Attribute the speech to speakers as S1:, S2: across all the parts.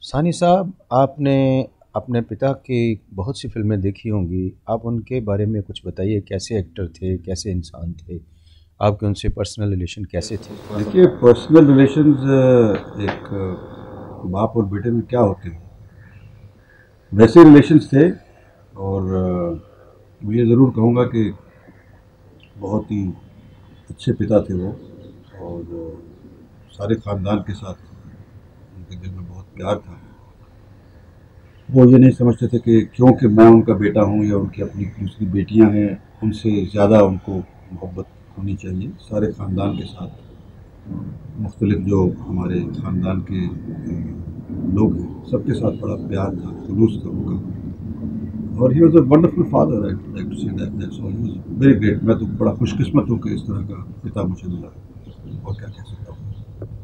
S1: सानी साहब, आपने अपने पिता की बहुत सी फ़िल्में देखी होंगी। आप उनके बारे में कुछ बताइए, कैसे एक्टर थे, कैसे इंसान थे? आपके उनसे पर्सनल रिलेशन कैसे थे?
S2: देखिए, पर्सनल रिलेशंस एक बाप और बेटे में क्या होते हैं, वैसे रिलेशंस थे। और मैं ये ज़रूर कहूँगा कि बहुत ही अच्छे पिता थे वो। और सारे ख़ानदान के साथ उनके दिल में बहुत प्यार था। वो ये नहीं समझते थे कि क्योंकि मैं उनका बेटा हूँ या उनकी अपनी दूसरी बेटियाँ हैं, उनसे ज़्यादा उनको मोहब्बत होनी चाहिए। सारे ख़ानदान के साथ मुख्तलिफ जो हमारे ख़ानदान के लोग हैं, सबके साथ बड़ा प्यार था, जुलूस था उनका। और he was a wonderful father. I like to say that's all. He was very great. मैं तो बड़ा खुशकिस्मत हूँ कि इस तरह का पिता मुझे मिला। और क्या कह सकता हूँ।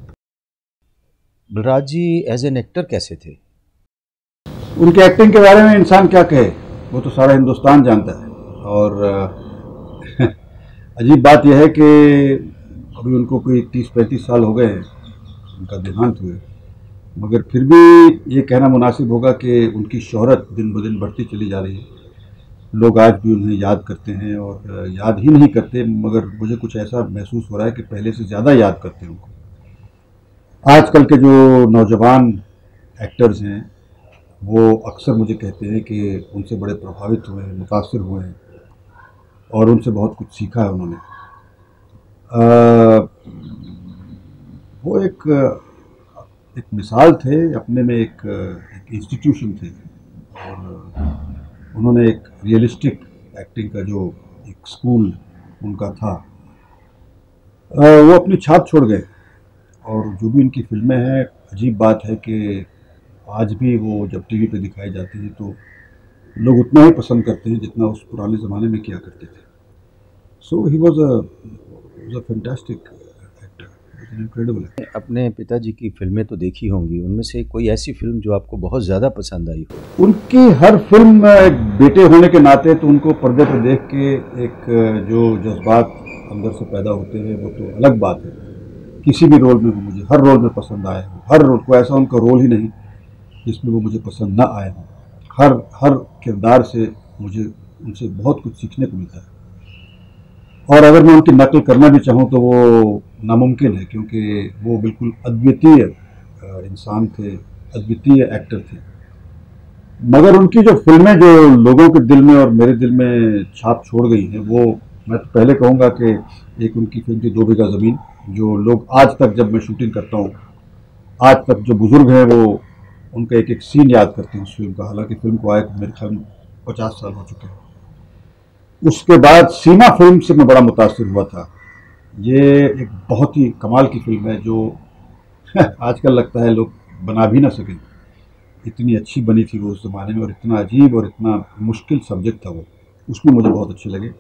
S1: Balraj ji as an actor कैसे थे?
S2: उनके एक्टिंग के बारे में इंसान क्या कहे, वो तो सारा हिंदुस्तान जानता है। और अजीब बात यह है कि अभी उनको कोई 30-35 साल हो गए हैं उनका देहांत हुए, मगर फिर भी ये कहना मुनासिब होगा कि उनकी शोहरत दिन ब दिन बढ़ती चली जा रही है। लोग आज भी उन्हें याद करते हैं, और याद ही नहीं करते, मगर मुझे कुछ ऐसा महसूस हो रहा है कि पहले से ज़्यादा याद करते हैं उनको। आजकल के जो नौजवान एक्टर्स हैं, वो अक्सर मुझे कहते हैं कि उनसे बड़े प्रभावित हुए हैं, मुतासिर हुए हैं, और उनसे बहुत कुछ सीखा है उन्होंने। अ, वो एक मिसाल थे अपने में, एक इंस्टीट्यूशन थे। और उन्होंने एक रियलिस्टिक एक्टिंग का जो एक स्कूल उनका था, वो अपनी छाप छोड़ गए। और जो भी उनकी फ़िल्में हैं, अजीब बात है कि आज भी वो जब टीवी पे दिखाई जाती हैं तो लोग उतना ही पसंद करते हैं जितना उस पुराने ज़माने में किया करते थे। So he was a fantastic actor, incredible actor.
S1: अपने पिताजी की फ़िल्में तो देखी होंगी, उनमें से कोई ऐसी फ़िल्म जो आपको बहुत ज़्यादा पसंद आई हो?
S2: उनकी हर फिल्म एक बेटे होने के नाते तो उनको पर्दे पर देख के एक जो जज्बात अंदर से पैदा होते हैं, वो तो अलग बात है। किसी भी रोल में वो मुझे हर रोल में पसंद आए हों। हर रोल को, ऐसा उनका रोल ही नहीं जिसमें वो मुझे पसंद ना आए हों। हर हर किरदार से मुझे उनसे बहुत कुछ सीखने को मिलता है। और अगर मैं उनकी नकल करना भी चाहूँ तो वो नामुमकिन है, क्योंकि वो बिल्कुल अद्वितीय इंसान थे, अद्वितीय एक्टर थे। मगर उनकी जो फ़िल्में जो लोगों के दिल में और मेरे दिल में छाप छोड़ गई हैं, वो मैं तो पहले कहूँगा कि एक उनकी फ़िल्म थी 2 बीघा ज़मीन, जो लोग आज तक जब मैं शूटिंग करता हूँ, आज तक जो बुज़ुर्ग हैं वो उनका एक-एक सीन याद करते हैं उस फ़िल्म का। हालाँकि फ़िल्म को आए मेरे ख़्याल में 50 साल हो चुके हैं। उसके बाद सीमा फ़िल्म से मैं बड़ा मुतासिर हुआ था। ये एक बहुत ही कमाल की फ़िल्म है जो आजकल लगता है लोग बना भी ना सकें। इतनी अच्छी बनी थी वो उस ज़माने में, और इतना अजीब और इतना मुश्किल सब्जेक्ट था वो। उसमें मुझे बहुत अच्छे लगे।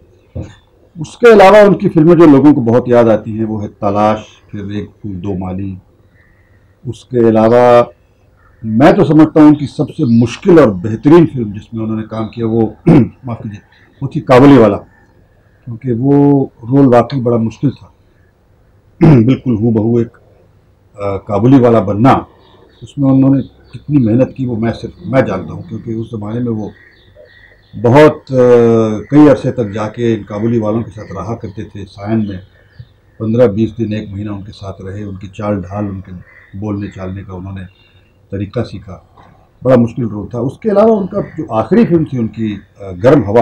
S2: उसके अलावा उनकी फ़िल्में जो लोगों को बहुत याद आती हैं वो है तलाश, फिर एक फूल दो माली। उसके अलावा मैं तो समझता हूँ उनकी सबसे मुश्किल और बेहतरीन फ़िल्म जिसमें उन्होंने काम किया वो माफ़ कीजिए, वो थी काबुली वाला। क्योंकि वो रोल वाक़ई बड़ा मुश्किल था। बिल्कुल हूबहू एक काबुली वाला बनना, उसमें उन्होंने कितनी मेहनत की वो मैं जानता हूँ, क्योंकि उस ज़माने में वो बहुत कई अरसे तक जाके इन काबुली वालों के साथ रहा करते थे सायन में। 15-20 दिन, 1 महीना उनके साथ रहे। उनकी चाल ढाल, उनके बोलने चालने का उन्होंने तरीका सीखा। बड़ा मुश्किल रोल था। उसके अलावा उनका जो आखिरी फिल्म थी उनकी, गर्म हवा,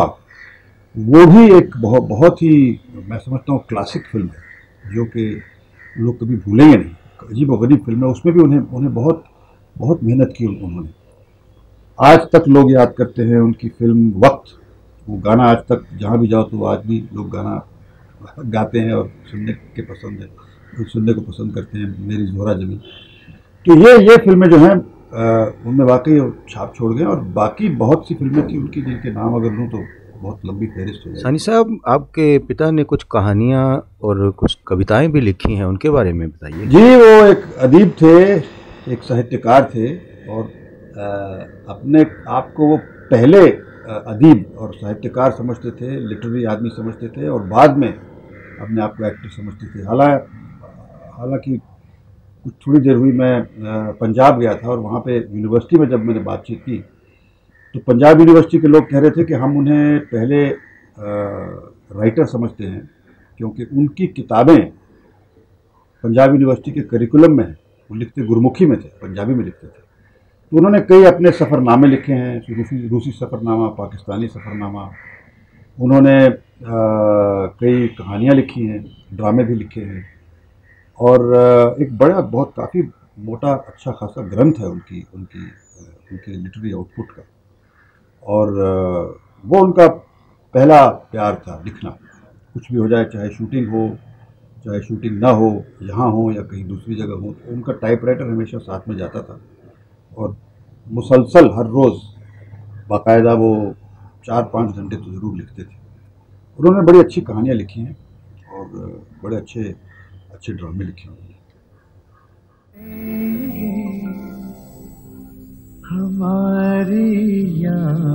S2: वो भी एक बहुत बहुत ही, मैं समझता हूँ, क्लासिक फिल्म है, जो कि लोग कभी भूलेंगे नहीं। अजीब व गरीब फिल्म है। उसमें भी उन्हें उन्हें बहुत बहुत मेहनत की उन्होंने। आज तक लोग याद करते हैं उनकी फिल्म वक्त। वो गाना आज तक जहाँ भी जाओ तो आज भी लोग गाना गाते हैं और सुनने को पसंद करते हैं, मेरी जोहरा जमी। तो ये फिल्में जो हैं, उनमें वाकई छाप छोड़ गए। और बाकी बहुत सी फिल्में थी उनकी जिनके नाम अगर लूँ तो बहुत लंबी फहरिस्त हो
S1: सानी
S2: जाएगी।
S1: साहब, आपके पिता ने कुछ कहानियाँ और कुछ कविताएँ भी लिखी हैं, उनके बारे में बताइए।
S2: जी, वो एक अदीब थे, एक साहित्यकार थे। और अपने आप को वो पहले अदीब और साहित्यकार समझते थे, लिटरेरी आदमी समझते थे, और बाद में अपने आप को एक्टर समझते थे। हालांकि कुछ थोड़ी देर हुई, मैं पंजाब गया था और वहाँ पे यूनिवर्सिटी में जब मैंने बातचीत की तो पंजाब यूनिवर्सिटी के लोग कह रहे थे कि हम उन्हें पहले राइटर समझते हैं क्योंकि उनकी किताबें पंजाब यूनिवर्सिटी के करिकुलम में हैं। वो लिखते गुरमुखी में थे, पंजाबी में लिखते थे। तो उन्होंने कई अपने सफ़रनामे लिखे हैं, रूसी सफ़रनामा, पाकिस्तानी सफ़रनामा। उन्होंने कई कहानियाँ लिखी हैं, ड्रामे भी लिखे हैं और एक बड़ा बहुत काफ़ी मोटा अच्छा खासा ग्रंथ है उनकी उनकी उनके लिटरेरी आउटपुट का। और वो उनका पहला प्यार था, लिखना। कुछ भी हो जाए, चाहे शूटिंग हो, चाहे शूटिंग ना हो, यहाँ हो या कहीं दूसरी जगह हो, तो उनका टाइपराइटर हमेशा साथ में जाता था और मुसलसल हर रोज़ बाकायदा वो 4-5 घंटे तो ज़रूर लिखते थे। उन्होंने बड़ी अच्छी कहानियाँ लिखी हैं और बड़े अच्छे अच्छे ड्रामे लिखे हैं।
S3: हमारी यादें